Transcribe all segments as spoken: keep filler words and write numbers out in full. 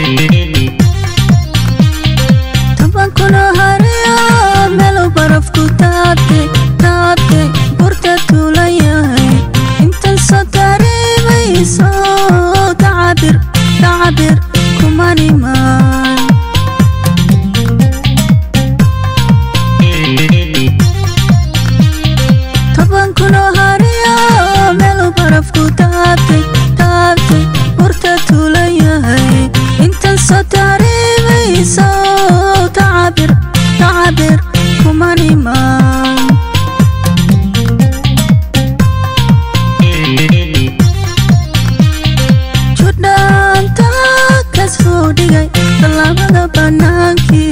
Taban kuna hariya melo barafku taate taate burta tuulayahay intan soo dareemayso tacabir tacabir kumanimaan taban kuna hariya melo barafku taate taate burta tuulayahay intan soo dareemayso تعبر تعبر كماني مان جودان تاكس فودي تلابا بنانكي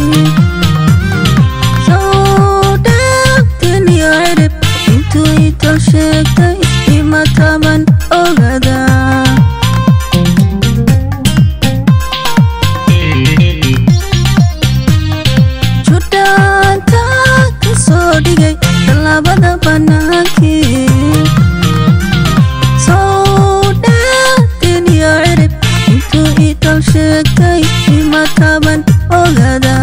سودك تني عرب انتو يتل شكتاي إما تابن أغدا Talabada bananki Saudah tini arib Itu ital shektay Ima taban ogada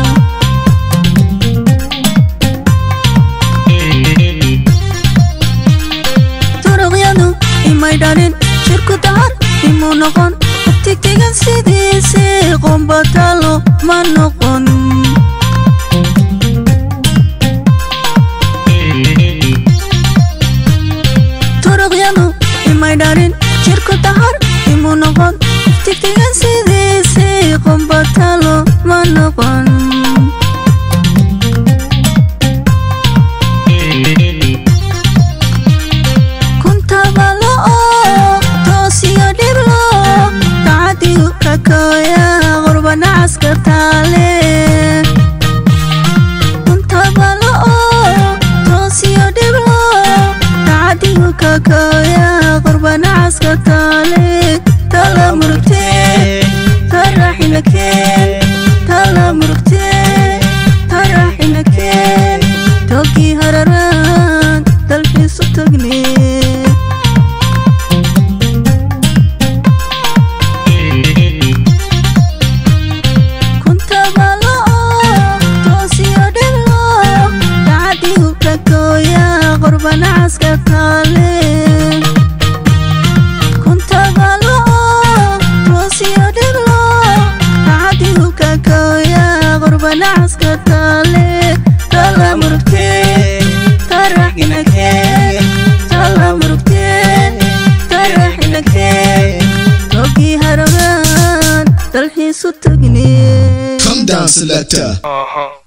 Turuqyadu imay dhanin Shirku tahar imu noqon Tigtigan sidiisi qombatalo ma noqon Darin cirku tahar imu noqon tigtigan sidiisi qombatalo ma noqon kuntabalo toosiyo dhiblo tacadigu kakoya qurbana caskartaale kuntabalo toosiyo dhiblo tacadigu kakoya قربان عسكر تالي تلا مرقتين تراحي لكين تلا مرقتين تراحي لكين توكي هرران تلفي صوتقني كنت بالو توسيو دلو تعدي وكاكويا قربان عسكر تالي ناس كتالي تلا مرقتين ترحنا كين تلا مرقتين ترحنا كين توقي هرمان تلحي صوتقني Come down, selector.